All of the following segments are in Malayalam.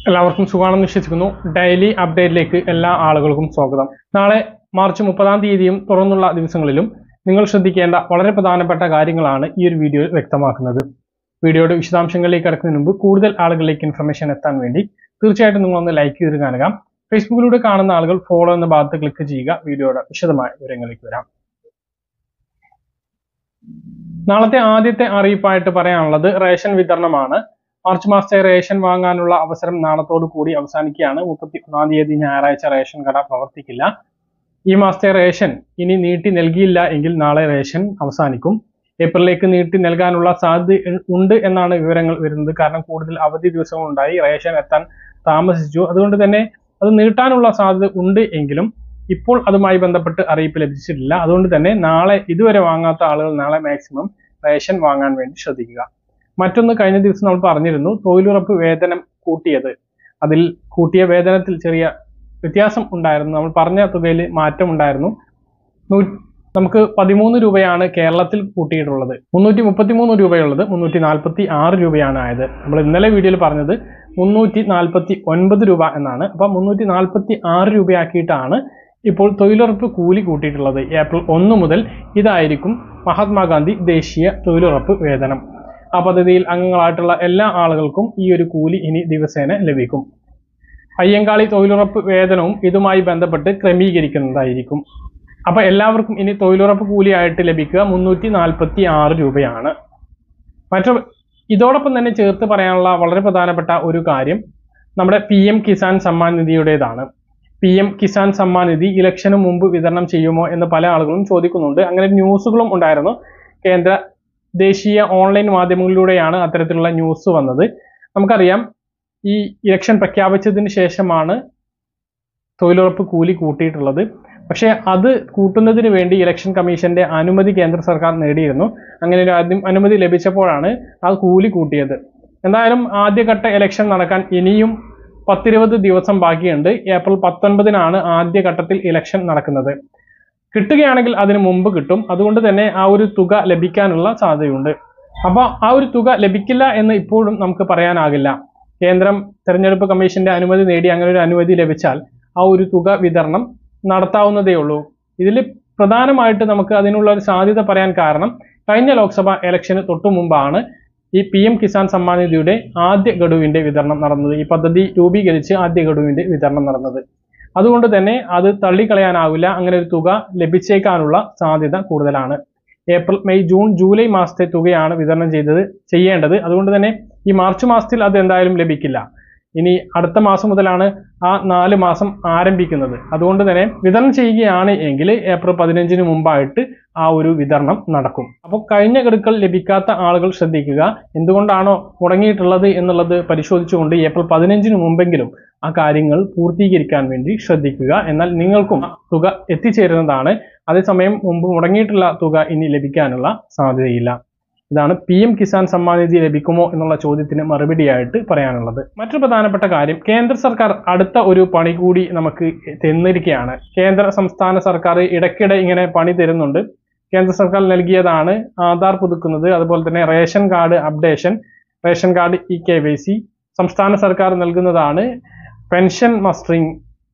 എല്ലാവർക്കും സുഖാണെന്ന് വിശ്വസിക്കുന്നു. ഡെയിലി അപ്ഡേറ്റിലേക്ക് എല്ലാ ആളുകൾക്കും സ്വാഗതം. നാളെ മാർച്ച് 30-ാം തീയതിയും തുറന്നുള്ള ദിവസങ്ങളിലും നിങ്ങൾ ശ്രദ്ധിക്കേണ്ട വളരെ പ്രധാനപ്പെട്ട കാര്യങ്ങളാണ് ഈ ഒരു വീഡിയോയിൽ വ്യക്തമാക്കുന്നത്. വീഡിയോയുടെ വിശദാംശങ്ങളിലേക്ക് കടക്കുന്നതിന് മുമ്പ് കൂടുതൽ ആളുകളിലേക്ക് ഇൻഫർമേഷൻ എത്താൻ വേണ്ടി തീർച്ചയായിട്ടും നിങ്ങളൊന്ന് ലൈക്ക് ചെയ്ത് കാണുക. ഫേസ്ബുക്കിലൂടെ കാണുന്ന ആളുകൾ ഫോളോ എന്ന ഭാഗത്ത് ക്ലിക്ക് ചെയ്യുക. വീഡിയോയുടെ വിശദമായ വിവരങ്ങളിലേക്ക് വരാം. നാളത്തെ ആദ്യത്തെ അറിയിപ്പായിട്ട് പറയാനുള്ളത് റേഷൻ വിതരണമാണ്. മാർച്ച് മാസത്തെ റേഷൻ വാങ്ങാനുള്ള അവസരം നാളത്തോടു കൂടി അവസാനിക്കുകയാണ്. 31-ാം തീയതി ഞായറാഴ്ച റേഷൻ കട പ്രവർത്തിക്കില്ല. ഈ മാസത്തെ റേഷൻ ഇനി നീട്ടി നൽകിയില്ല എങ്കിൽ നാളെ റേഷൻ അവസാനിക്കും. ഏപ്രിലേക്ക് നീട്ടി നൽകാനുള്ള സാധ്യത ഉണ്ട് എന്നാണ് വിവരങ്ങൾ വരുന്നത്. കാരണം കൂടുതൽ അവധി ദിവസങ്ങളുണ്ടായി, റേഷൻ എത്താൻ താമസിച്ചു. അതുകൊണ്ട് തന്നെ അത് നീട്ടാനുള്ള സാധ്യത ഉണ്ട് എങ്കിലും ഇപ്പോൾ അതുമായി ബന്ധപ്പെട്ട് അറിയിപ്പ് ലഭിച്ചിട്ടില്ല. അതുകൊണ്ട് തന്നെ നാളെ ഇതുവരെ വാങ്ങാത്ത ആളുകൾ നാളെ മാക്സിമം റേഷൻ വാങ്ങാൻ വേണ്ടി ശ്രദ്ധിക്കുക. മറ്റൊന്ന്, കഴിഞ്ഞ ദിവസം നമ്മൾ പറഞ്ഞിരുന്നു തൊഴിലുറപ്പ് വേതനം കൂട്ടിയത്. അതിൽ കൂട്ടിയ വേതനത്തിൽ ചെറിയ വ്യത്യാസം ഉണ്ടായിരുന്നു. നമ്മൾ പറഞ്ഞ തുകയിൽ മാറ്റം ഉണ്ടായിരുന്നു. നമുക്ക് 13 രൂപയാണ് കേരളത്തിൽ കൂട്ടിയിട്ടുള്ളത്. 333 രൂപയുള്ളത് 346 രൂപയാണ് ആയത്. നമ്മൾ ഇന്നലെ വീഡിയോയിൽ പറഞ്ഞത് 349 രൂപ എന്നാണ്. അപ്പം 346 രൂപയാക്കിയിട്ടാണ് ഇപ്പോൾ തൊഴിലുറപ്പ് കൂലി കൂട്ടിയിട്ടുള്ളത്. ഏപ്രിൽ 1 മുതൽ ഇതായിരിക്കും മഹാത്മാഗാന്ധി ദേശീയ തൊഴിലുറപ്പ് വേതനം. ആ പദ്ധതിയിൽ അംഗങ്ങളായിട്ടുള്ള എല്ലാ ആളുകൾക്കും ഈ ഒരു കൂലി ഇനി ദിവസേന ലഭിക്കും. അയ്യങ്കാളി തൊഴിലുറപ്പ് വേതനവും ഇതുമായി ബന്ധപ്പെട്ട് ക്രമീകരിക്കുന്നതായിരിക്കും. അപ്പൊ എല്ലാവർക്കും ഇനി തൊഴിലുറപ്പ് കൂലിയായിട്ട് ലഭിക്കുക 346 രൂപയാണ്. ഇതോടൊപ്പം തന്നെ ചേർത്ത് പറയാനുള്ള വളരെ പ്രധാനപ്പെട്ട ഒരു കാര്യം നമ്മുടെ PM കിസാൻ സമ്മാൻ നിധിയുടേതാണ്. PM കിസാൻ സമ്മാൻ നിധി ഇലക്ഷന് മുമ്പ് വിതരണം ചെയ്യുമോ എന്ന് പല ആളുകളും ചോദിക്കുന്നുണ്ട്. അങ്ങനെ ന്യൂസുകളും ഉണ്ടായിരുന്നു. കേന്ദ്ര ദേശീയ ഓൺലൈൻ മാധ്യമങ്ങളിലൂടെയാണ് അത്തരത്തിലുള്ള ന്യൂസ് വന്നത്. നമുക്കറിയാം, ഈ ഇലക്ഷൻ പ്രഖ്യാപിച്ചതിന് ശേഷമാണ് തൊഴിലുറപ്പ് കൂലി കൂട്ടിയിട്ടുള്ളത്. പക്ഷേ അത് കൂട്ടുന്നതിന് വേണ്ടി ഇലക്ഷൻ കമ്മീഷന്റെ അനുമതി കേന്ദ്ര സർക്കാർ നേടിയിരുന്നു. അങ്ങനെ ഒരു അനുമതി ലഭിച്ചപ്പോഴാണ് ആ കൂലി കൂട്ടിയത്. എന്തായാലും ആദ്യഘട്ട ഇലക്ഷൻ നടക്കാൻ ഇനിയും 10-20 ദിവസം ബാക്കിയുണ്ട്. ഏപ്രിൽ 19-നാണ് ആദ്യഘട്ടത്തിൽ ഇലക്ഷൻ നടക്കുന്നത്. കിട്ടുകയാണെങ്കിൽ അതിന് മുമ്പ് കിട്ടും. അതുകൊണ്ട് തന്നെ ആ ഒരു തുക ലഭിക്കാനുള്ള സാധ്യതയുണ്ട്. അപ്പോൾ ആ ഒരു തുക ലഭിക്കില്ല എന്ന് ഇപ്പോഴും നമുക്ക് പറയാനാകില്ല. കേന്ദ്രം തെരഞ്ഞെടുപ്പ് കമ്മീഷന്റെ അനുമതി നേടി അങ്ങനെ ഒരു അനുമതി ലഭിച്ചാൽ ആ ഒരു തുക വിതരണം നടത്താവുന്നതേ ഉള്ളൂ. ഇതിൽ പ്രധാനമായിട്ട് നമുക്ക് അതിനുള്ള ഒരു സാധ്യത പറയാൻ കാരണം കഴിഞ്ഞ ലോക്സഭ ഇലക്ഷന് തൊട്ടു മുമ്പാണ് ഈ PM കിസാൻ സമ്മാൻ നിധിയുടെ ആദ്യ ഗഡുവിന്റെ വിതരണം നടന്നത്. ഈ പദ്ധതി രൂപീകരിച്ച് ആദ്യ ഗഡുവിന്റെ വിതരണം നടന്നത്. അതുകൊണ്ട് തന്നെ അത് തള്ളിക്കളയാനാവില്ല. അങ്ങനെ ഒരു തുക ലഭിച്ചേക്കാനുള്ള സാധ്യത കൂടുതലാണ്. ഏപ്രിൽ, മെയ്, ജൂൺ, ജൂലൈ മാസത്തെ തുകയാണ് വിതരണം ചെയ്യേണ്ടത്. അതുകൊണ്ട് തന്നെ ഈ മാർച്ച് മാസത്തിൽ അത് എന്തായാലും ലഭിക്കില്ല. ഇനി അടുത്ത മാസം മുതലാണ് ആ 4 മാസം ആരംഭിക്കുന്നത്. അതുകൊണ്ട് തന്നെ വിതരണം ചെയ്യുകയാണ് എങ്കിൽ ഏപ്രിൽ 15-ന് മുമ്പായിട്ട് ആ ഒരു വിതരണം നടക്കും. അപ്പോൾ കഴിഞ്ഞ ഗഡുക്കൾ ലഭിക്കാത്ത ആളുകൾ ശ്രദ്ധിക്കുക. എന്തുകൊണ്ടാണോ മുടങ്ങിയിട്ടുള്ളത് എന്നുള്ളത് പരിശോധിച്ചുകൊണ്ട് ഏപ്രിൽ 15-ന് മുമ്പെങ്കിലും ആ കാര്യങ്ങൾ പൂർത്തീകരിക്കാൻ വേണ്ടി ശ്രദ്ധിക്കുക. എന്നാൽ നിങ്ങൾക്കും തുക എത്തിച്ചേരുന്നതാണ്. അതേസമയം മുമ്പ് മുടങ്ങിയിട്ടുള്ള തുക ഇനി ലഭിക്കാനുള്ള സാധ്യതയില്ല. ഇതാണ് PM കിസാൻ സമ്മാൻ നിധി ലഭിക്കുമോ എന്നുള്ള ചോദ്യത്തിന് മറുപടിയായിട്ട് പറയാനുള്ളത്. മറ്റൊരു പ്രധാനപ്പെട്ട കാര്യം, കേന്ദ്ര സർക്കാർ അടുത്ത ഒരു പണി കൂടി നമുക്ക് തന്നിരിക്കുകയാണ്. കേന്ദ്ര സംസ്ഥാന സർക്കാർ ഇടയ്ക്കിടെ ഇങ്ങനെ പണി തരുന്നുണ്ട്. കേന്ദ്ര സർക്കാർ നൽകിയതാണ് ആധാർ പുതുക്കുന്നത്, അതുപോലെ തന്നെ ration card updation, ration card EKYC. സംസ്ഥാന സർക്കാർ നൽകുന്നതാണ് പെൻഷൻ മസ്റ്ററിംഗ്.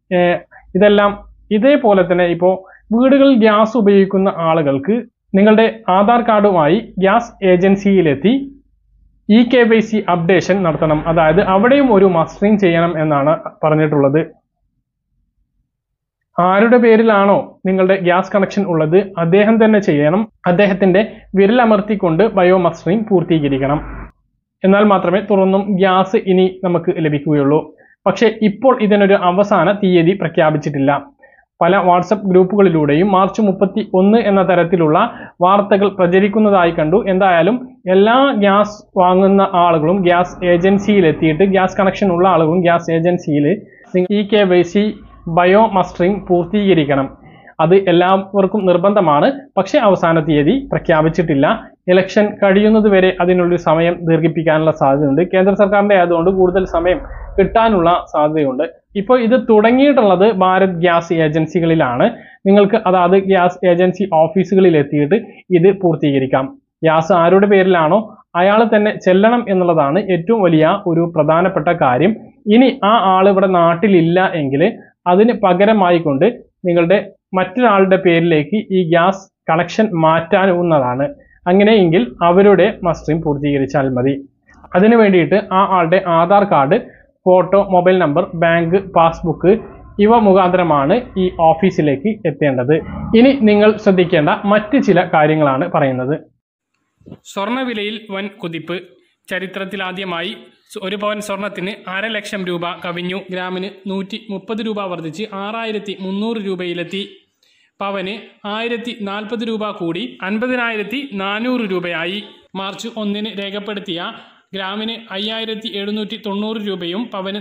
ഇതെല്ലാം ഇതേപോലെ തന്നെ ഇപ്പോൾ വീടുകളിൽ ഗ്യാസ് ഉപയോഗിക്കുന്ന ആളുകൾക്ക് നിങ്ങളുടെ ആധാർ കാർഡുമായി ഗ്യാസ് ഏജൻസിയിലെത്തി EKYC അപ്ഡേഷൻ നടത്തണം. അതായത് അവിടെയും ഒരു മസ്റ്ററിംഗ് ചെയ്യണം എന്നാണ് പറഞ്ഞിട്ടുള്ളത്. ആരുടെ പേരിലാണോ നിങ്ങളുടെ ഗ്യാസ് കണക്ഷൻ ഉള്ളത് അദ്ദേഹം തന്നെ ചെയ്യണം. അദ്ദേഹത്തിന്റെ വിരലമർത്തിക്കൊണ്ട് ബയോ മസ്റ്ററിംഗ് പൂർത്തീകരിക്കണം. എന്നാൽ മാത്രമേ തുറന്നും ഗ്യാസ് ഇനി നമുക്ക് ലഭിക്കുകയുള്ളൂ. പക്ഷേ ഇപ്പോൾ ഇതിനൊരു അവസാന തീയതി പ്രഖ്യാപിച്ചിട്ടില്ല. പല വാട്സപ്പ് ഗ്രൂപ്പുകളിലൂടെയും മാർച്ച് 31 എന്ന തരത്തിലുള്ള വാർത്തകൾ പ്രചരിക്കുന്നതായി കണ്ടു. എന്തായാലും എല്ലാ ഗ്യാസ് വാങ്ങുന്ന ആളുകളും ഗ്യാസ് ഏജൻസിയിൽ എത്തിയിട്ട്, ഗ്യാസ് കണക്ഷൻ ഉള്ള ആളുകളും ഗ്യാസ് ഏജൻസിയിൽ EKYC ബയോ മസ്റ്ററിംഗ് പൂർത്തീകരിക്കണം. അത് എല്ലാവർക്കും നിർബന്ധമാണ്. പക്ഷേ അവസാന തീയതി പ്രഖ്യാപിച്ചിട്ടില്ല. ഇലക്ഷൻ കഴിയുന്നത് വരെ അതിനുള്ളൊരു സമയം ദീർഘിപ്പിക്കാനുള്ള സാധ്യതയുണ്ട്. കേന്ദ്ര സർക്കാരിന്റെ ആയതുകൊണ്ട് കൂടുതൽ സമയം കിട്ടാനുള്ള സാധ്യതയുണ്ട്. ഇപ്പോൾ ഇത് തുടങ്ങിയിട്ടുള്ളത് ഭാരത് ഗ്യാസ് ഏജൻസികളിലാണ്. നിങ്ങൾക്ക് അതാത് ഗ്യാസ് ഏജൻസി ഓഫീസുകളിൽ എത്തിയിട്ട് ഇത് പൂർത്തീകരിക്കാം. ഗ്യാസ് ആരുടെ പേരിലാണോ അയാൾ തന്നെ ചെല്ലണം എന്നുള്ളതാണ് ഏറ്റവും വലിയ ഒരു പ്രധാനപ്പെട്ട കാര്യം. ഇനി ആ ആൾ ഇവിടെ നാട്ടിലില്ല എങ്കിൽ അതിന് പകരമായിക്കൊണ്ട് നിങ്ങളുടെ മറ്റൊരാളുടെ പേരിലേക്ക് ഈ ഗ്യാസ് കണക്ഷൻ മാറ്റാവുന്നതാണ്. അങ്ങനെയെങ്കിൽ അവരുടെ മസ്റ്ററിംഗ് പൂർത്തീകരിച്ചാൽ മതി. അതിനു വേണ്ടിയിട്ട് ആ ആളുടെ Aadhaar card, photo, mobile number, bank passbook ഇവ മുഖാന്തരമാണ് ഈ ഓഫീസിലേക്ക് എത്തേണ്ടത്. ഇനി നിങ്ങൾ ശ്രദ്ധിക്കേണ്ട മറ്റ് ചില കാര്യങ്ങളാണ് പറയുന്നത്. സ്വർണ്ണവിലയിൽ വൻ കുതിപ്പ്. ചരിത്രത്തിലാദ്യമായി 1 പവൻ സ്വർണത്തിന് 1.5 ലക്ഷം രൂപ കവിഞ്ഞു. ഗ്രാമിന് 130 രൂപ വർദ്ധിച്ച് 6300 രൂപയിലെത്തി. പവന് 1040 രൂപ കൂടി 50,400 രൂപയായി. മാർച്ച് 1 രേഖപ്പെടുത്തിയ ഗ്രാമിന് 5790 രൂപയും പവന്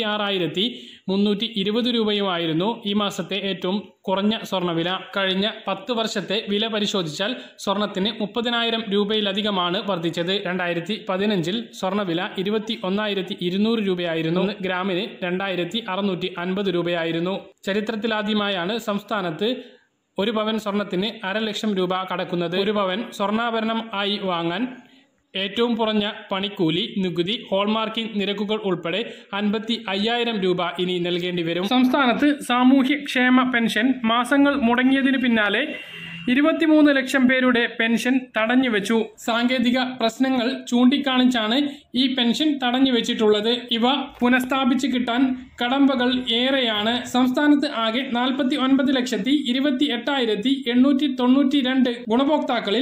46,320 രൂപയുമായിരുന്നു ഈ മാസത്തെ ഏറ്റവും കുറഞ്ഞ സ്വർണ്ണവില. കഴിഞ്ഞ 10 വർഷത്തെ വില പരിശോധിച്ചാൽ സ്വർണത്തിന് 30,000 രൂപയിലധികമാണ് വർദ്ധിച്ചത്. 2015 സ്വർണ്ണവില 21,200 രൂപയായിരുന്നു. ഗ്രാമിന് 2,650 രൂപയായിരുന്നു. ചരിത്രത്തിലാദ്യമായാണ് സംസ്ഥാനത്ത് 1 പവൻ സ്വർണത്തിന് 1.5 ലക്ഷം രൂപ കടക്കുന്നത്. 1 പവൻ സ്വർണ്ണാഭരണം ആയി വാങ്ങാൻ ഏറ്റവും കുറഞ്ഞ പണിക്കൂലി, നികുതി, ഹോൾമാർക്കിംഗ് നിരക്കുകൾ ഉൾപ്പെടെ 55,000 രൂപ ഇനി നൽകേണ്ടി വരും. സംസ്ഥാനത്ത് സാമൂഹ്യക്ഷേമ പെൻഷൻ മാസങ്ങൾ മുടങ്ങിയതിന് പിന്നാലെ 23 ലക്ഷം പേരുടെ പെൻഷൻ തടഞ്ഞുവെച്ചു. സാങ്കേതിക പ്രശ്നങ്ങൾ ചൂണ്ടിക്കാണിച്ചാണ് ഈ പെൻഷൻ തടഞ്ഞുവെച്ചിട്ടുള്ളത്. ഇവ പുനഃസ്ഥാപിച്ച് കിട്ടാൻ കടമ്പകൾ ഏറെയാണ്. സംസ്ഥാനത്ത് ആകെ 49,28,892 ഗുണഭോക്താക്കളിൽ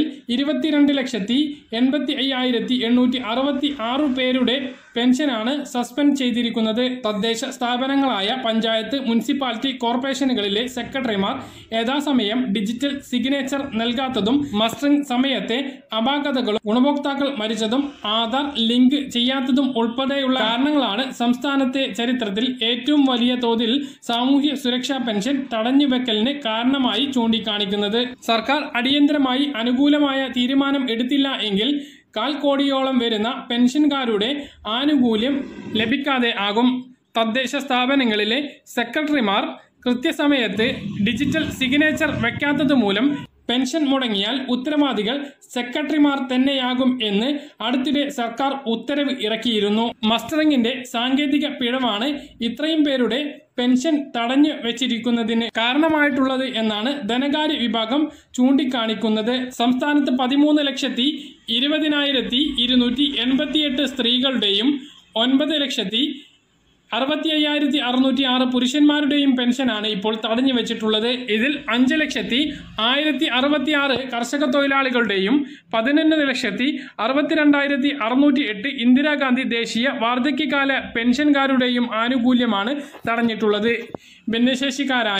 22,85,866 പേരുടെ പെൻഷനാണ് സസ്പെൻഡ് ചെയ്തിരിക്കുന്നത്. തദ്ദേശ സ്ഥാപനങ്ങളായ പഞ്ചായത്ത്, മുനിസിപ്പാലിറ്റി, കോർപ്പറേഷനുകളിലെ സെക്രട്ടറിമാർ യഥാസമയം ഡിജിറ്റൽ സിഗ്നേച്ചർ നൽകാത്തതും മസ്റ്ററിംഗ് സമയത്തെ അപാകതകളും ഗുണഭോക്താക്കൾ മരിച്ചതും ആധാർ ലിങ്ക് ചെയ്യാത്തതും ഉൾപ്പെടെയുള്ള കാരണങ്ങളാണ് സംസ്ഥാനത്തെ ചരിത്രത്തിൽ ഏറ്റവും വലിയ തോതിൽ സാമൂഹ്യ സുരക്ഷാ പെൻഷൻ തടഞ്ഞുവെക്കലിന് കാരണമായി ചൂണ്ടിക്കാണിക്കുന്നത്. സർക്കാർ അടിയന്തരമായി അനുകൂലമായ തീരുമാനം എടുത്തില്ല എങ്കിൽ 1/4 കോടിയോളം വരുന്ന പെൻഷൻകാരുടെ ആനുകൂല്യം ലഭിക്കാതെ ആകും. തദ്ദേശ സ്ഥാപനങ്ങളിലെ സെക്രട്ടറിമാർ കൃത്യസമയത്ത് ഡിജിറ്റൽ സിഗ്നേച്ചർ വയ്ക്കാത്തത് മൂലം പെൻഷൻ മുടങ്ങിയാൽ ഉത്തരവാദികൾ സെക്രട്ടറിമാർ തന്നെയാകും എന്ന് അടുത്തിടെ സർക്കാർ ഉത്തരവ് ഇറക്കിയിരുന്നു. മസ്റ്ററിംഗിന്റെ സാങ്കേതിക പിഴവാണ് ഇത്രയും പേരുടെ പെൻഷൻ തടഞ്ഞു വെച്ചിരിക്കുന്നതിന് കാരണമായിട്ടുള്ളത് എന്നാണ് ധനകാര്യ വിഭാഗം ചൂണ്ടിക്കാണിക്കുന്നത്. സംസ്ഥാനത്ത് 13,20,288 സ്ത്രീകളുടെയും 9,65,606 പുരുഷന്മാരുടെയും പെൻഷനാണ് ഇപ്പോൾ തടഞ്ഞു വെച്ചിട്ടുള്ളത്. ഇതിൽ 5,01,066 കർഷക തൊഴിലാളികളുടെയും 11,62,608 ഇന്ദിരാഗാന്ധി ദേശീയ വാർദ്ധക്യകാല പെൻഷൻകാരുടെയും ആനുകൂല്യമാണ് തടഞ്ഞിട്ടുള്ളത്. ഭിന്നശേഷിക്കാരായ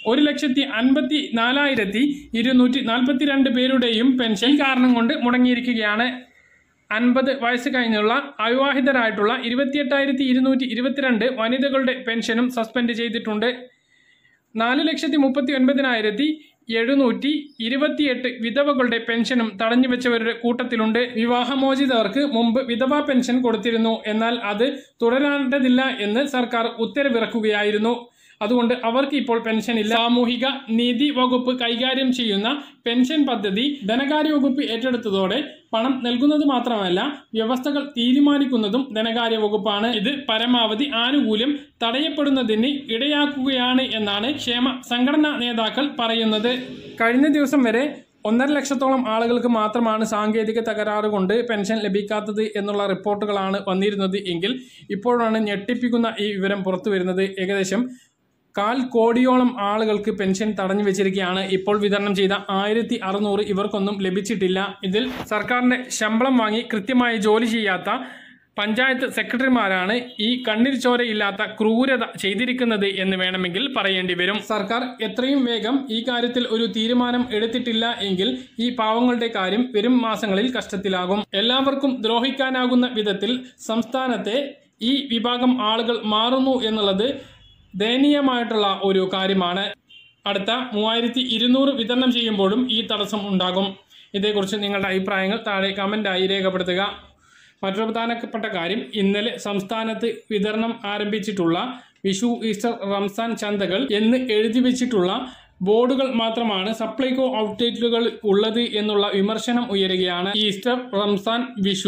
1,54,242 പേരുടെയും പെൻഷൻ കാരണം കൊണ്ട് മുടങ്ങിയിരിക്കുകയാണ്. 50 വയസ്സ് കഴിഞ്ഞുള്ള അവിവാഹിതരായിട്ടുള്ള 28,222 വനിതകളുടെ പെൻഷനും സസ്പെൻഡ് ചെയ്തിട്ടുണ്ട്. 4,39,728 വിധവകളുടെ പെൻഷനും തടഞ്ഞുവെച്ചവരുടെ കൂട്ടത്തിലുണ്ട്. വിവാഹമോചിതർക്ക് മുമ്പ് വിധവാ പെൻഷൻ കൊടുത്തിരുന്നു. എന്നാൽ അത് തുടരേണ്ടതില്ല എന്ന് സർക്കാർ ഉത്തരവിറക്കുകയായിരുന്നു. അതുകൊണ്ട് അവർക്ക് ഇപ്പോൾ പെൻഷൻ ഇല്ല. സാമൂഹിക നീതി വകുപ്പ് കൈകാര്യം ചെയ്യുന്ന പെൻഷൻ പദ്ധതി ധനകാര്യ വകുപ്പ് ഏറ്റെടുത്തതോടെ പണം നൽകുന്നത് മാത്രമല്ല വ്യവസ്ഥകൾ തീരുമാനിക്കുന്നതും ധനകാര്യ വകുപ്പാണ്. ഇത് പരമാവധി ആനുകൂല്യം തടയപ്പെടുന്നതിന് ഇടയാക്കുകയാണ് എന്നാണ് ക്ഷേമ സംഘടനാ നേതാക്കൾ പറയുന്നത്. കഴിഞ്ഞ ദിവസം വരെ 1.5 ലക്ഷത്തോളം ആളുകൾക്ക് മാത്രമാണ് സാങ്കേതിക തകരാറ് കൊണ്ട് പെൻഷൻ ലഭിക്കാത്തത് എന്നുള്ള റിപ്പോർട്ടുകളാണ് വന്നിരുന്നത് എങ്കിൽ ഇപ്പോഴാണ് ഞെട്ടിപ്പിക്കുന്ന ഈ വിവരം പുറത്തു വരുന്നത്. ഏകദേശം 1/4 കോടിയോളം ആളുകൾക്ക് പെൻഷൻ തടഞ്ഞു വെച്ചിരിക്കുകയാണ്. ഇപ്പോൾ വിതരണം ചെയ്ത 1,600 ഇവർക്കൊന്നും ലഭിച്ചിട്ടില്ല. ഇതിൽ സർക്കാരിൻ്റെ ശമ്പളം വാങ്ങി കൃത്യമായി ജോലി ചെയ്യാത്ത പഞ്ചായത്ത് സെക്രട്ടറിമാരാണ് ഈ കണ്ണിൽ ചോരയില്ലാത്ത ക്രൂരത ചെയ്തിരിക്കുന്നത് എന്ന് വേണമെങ്കിൽ പറയേണ്ടി വരും. സർക്കാർ എത്രയും വേഗം ഈ കാര്യത്തിൽ ഒരു തീരുമാനം എടുത്തിട്ടില്ല എങ്കിൽ ഈ പാവങ്ങളുടെ കാര്യം വരും മാസങ്ങളിൽ കഷ്ടത്തിലാകും. എല്ലാവർക്കും ദ്രോഹിക്കാനാകുന്ന വിധത്തിൽ സംസ്ഥാനത്തെ ഈ വിഭാഗം ആളുകൾ മാറുന്നു എന്നുള്ളത് ദയനീയമായിട്ടുള്ള ഒരു കാര്യമാണ്. അടുത്ത 3,200 വിതരണം ചെയ്യുമ്പോഴും ഈ തടസ്സം ഉണ്ടാകും. ഇതേക്കുറിച്ച് നിങ്ങളുടെ അഭിപ്രായങ്ങൾ താഴെ കമൻ്റായി രേഖപ്പെടുത്തുക. മറ്റൊരു പ്രധാനപ്പെട്ട കാര്യം, ഇന്നലെ സംസ്ഥാനത്ത് വിതരണം ആരംഭിച്ചിട്ടുള്ള വിഷു, ഈസ്റ്റർ, റംസാൻ ചന്തകൾ എന്ന് എഴുതി വെച്ചിട്ടുള്ള ബോർഡുകൾ മാത്രമാണ് സപ്ലൈകോ ഔട്ട്ലെറ്റുകൾ ഉള്ളത് എന്നുള്ള വിമർശനം ഉയരുകയാണ്. ഈസ്റ്റർ, റംസാൻ, വിഷു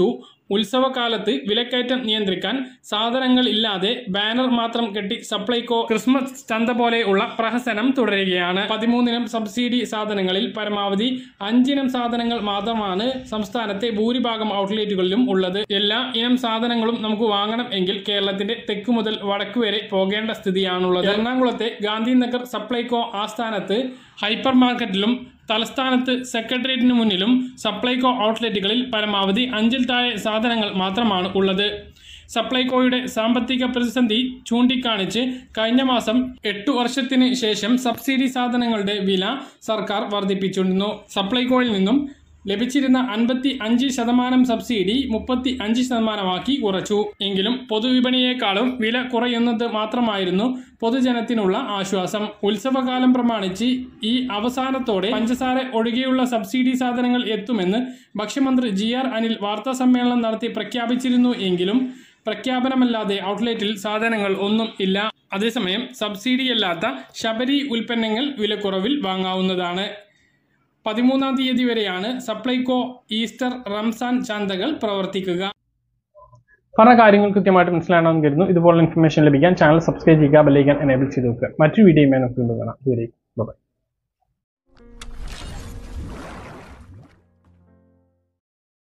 ഉത്സവകാലത്ത് വിലക്കയറ്റം നിയന്ത്രിക്കാൻ സാധനങ്ങൾ ഇല്ലാതെ ബാനർ മാത്രം കെട്ടി സപ്ലൈകോ ക്രിസ്മസ് ചന്ത പോലെയുള്ള പ്രഹസനം തുടരുകയാണ്. 13 ഇനം സബ്സിഡി സാധനങ്ങളിൽ പരമാവധി 5 ഇനം സാധനങ്ങൾ മാത്രമാണ് സംസ്ഥാനത്തെ ഭൂരിഭാഗം ഔട്ട്ലെറ്റുകളിലും ഉള്ളത്. എല്ലാ ഇനം സാധനങ്ങളും നമുക്ക് വാങ്ങണം എങ്കിൽ കേരളത്തിന്റെ തെക്ക് മുതൽ വടക്ക് വരെ പോകേണ്ട സ്ഥിതിയാണുള്ളത്. എറണാകുളത്തെ ഗാന്ധിനഗർ സപ്ലൈകോ ആസ്ഥാനത്ത് ഹൈപ്പർ മാർക്കറ്റിലും തലസ്ഥാനത്ത് സെക്രട്ടേറിയറ്റിന് മുന്നിലും സപ്ലൈകോ ഔട്ട്ലെറ്റുകളിൽ പരമാവധി 5-ൽ താഴെ സാധനങ്ങൾ മാത്രമാണ് ഉള്ളത്. സപ്ലൈകോയുടെ സാമ്പത്തിക പ്രതിസന്ധി ചൂണ്ടിക്കാണിച്ച് കഴിഞ്ഞ മാസം 8 വർഷത്തിന് ശേഷം സബ്സിഡി സാധനങ്ങളുടെ വില സർക്കാർ വർദ്ധിപ്പിച്ചിരുന്നു. സപ്ലൈകോയിൽ നിന്നും ലഭിച്ചിരുന്ന 55% സബ്സിഡി 35%ആക്കി കുറച്ചു. എങ്കിലും പൊതുവിപണിയേക്കാളും വില കുറയുന്നത് മാത്രമായിരുന്നു പൊതുജനത്തിനുള്ള ആശ്വാസം. ഉത്സവകാലം പ്രമാണിച്ച് ഈ അവസാനത്തോടെ പഞ്ചസാര ഒഴികെയുള്ള സബ്സിഡി സാധനങ്ങൾ എത്തുമെന്ന് ഭക്ഷ്യമന്ത്രി GR അനിൽ വാർത്താസമ്മേളനം നടത്തി പ്രഖ്യാപിച്ചിരുന്നു. എങ്കിലും പ്രഖ്യാപനമല്ലാതെ ഔട്ട്ലെറ്റിൽ സാധനങ്ങൾ ഒന്നും ഇല്ല. അതേസമയം സബ്സിഡിയല്ലാത്ത ശബരി ഉൽപ്പന്നങ്ങൾ വിലക്കുറവിൽ വാങ്ങാവുന്നതാണ്. 13-ാം തീയതി വരെയാണ് സപ്ലൈകോ ഈസ്റ്റർ റംസാൻ ചന്തകൾ പ്രവർത്തിക്കുക. പറഞ്ഞ കാര്യങ്ങൾ കൃത്യമായിട്ട് മനസ്സിലാണെന്ന് കരുതുന്നു. ഇതുപോലുള്ള ഇൻഫർമേഷൻ ലഭിക്കാൻ ചാനൽ സബ്സ്ക്രൈബ് ചെയ്യുക, ബെൽ ഐക്കൺ എനേബിൾ ചെയ്ത് വെക്കുക. മറ്റൊരു വീഡിയോയുമായി നമുക്ക് വീണ്ടും കാണാം. ബൈ.